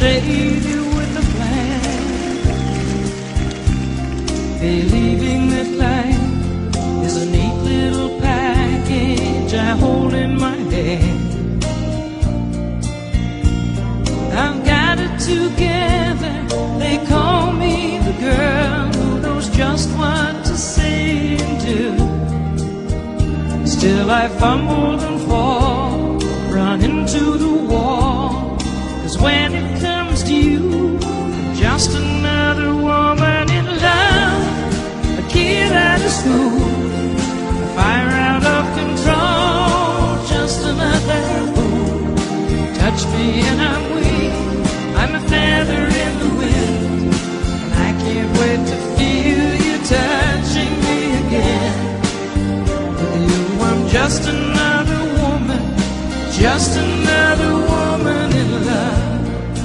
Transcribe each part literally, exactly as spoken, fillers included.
lady with a plan, believing that life is a neat little package I hold in my hand. I've got it together, they call me the girl who knows just what to say and do. Still I fumble and fall, run into the wall, 'cause when it comes to you, I'm just another woman in love, a kid out of school, a fire out of control, just another fool. Touch me and I'm weak, I'm a feather in the wind, and I can't wait to feel you touching me again. With you I'm just another woman, just another woman in love.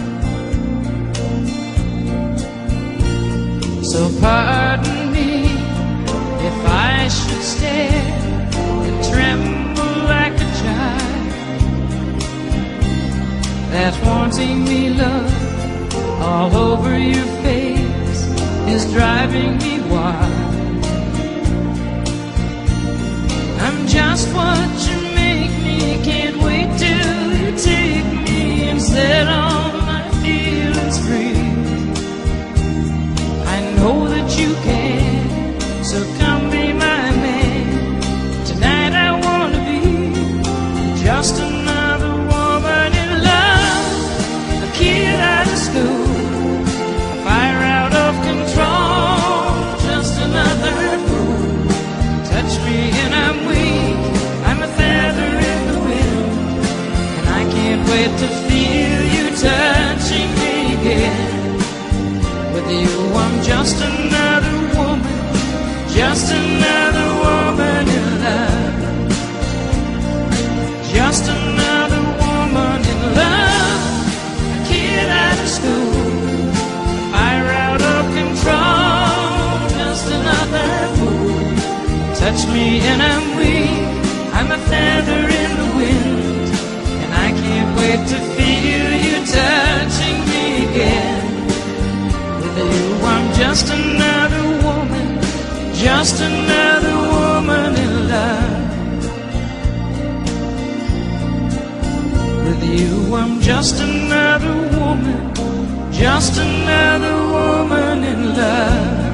So pardon me if I should stare and tremble like a child, that wanting me love all over your face is driving me wild. I'm just what you make me, can't wait till you take me and set all my feelings free. I know that you can, so come be my man. Tonight I wanna be just another woman in love, a kid out of school, a fire out of control, just another fool. Touch me and I'm weak, I'm a feather in the wind, and I can't wait to feel you touching me again. With you I'm just another woman, just another woman in love, just another woman in love, a kid out of school, a fire out of control, just another fool. Touch me and I'm weak, I'm a feather in the wind, and I can't wait to feel you touching me again. With you I'm just another woman, just another woman in love. With you I'm just another woman, just another woman in love.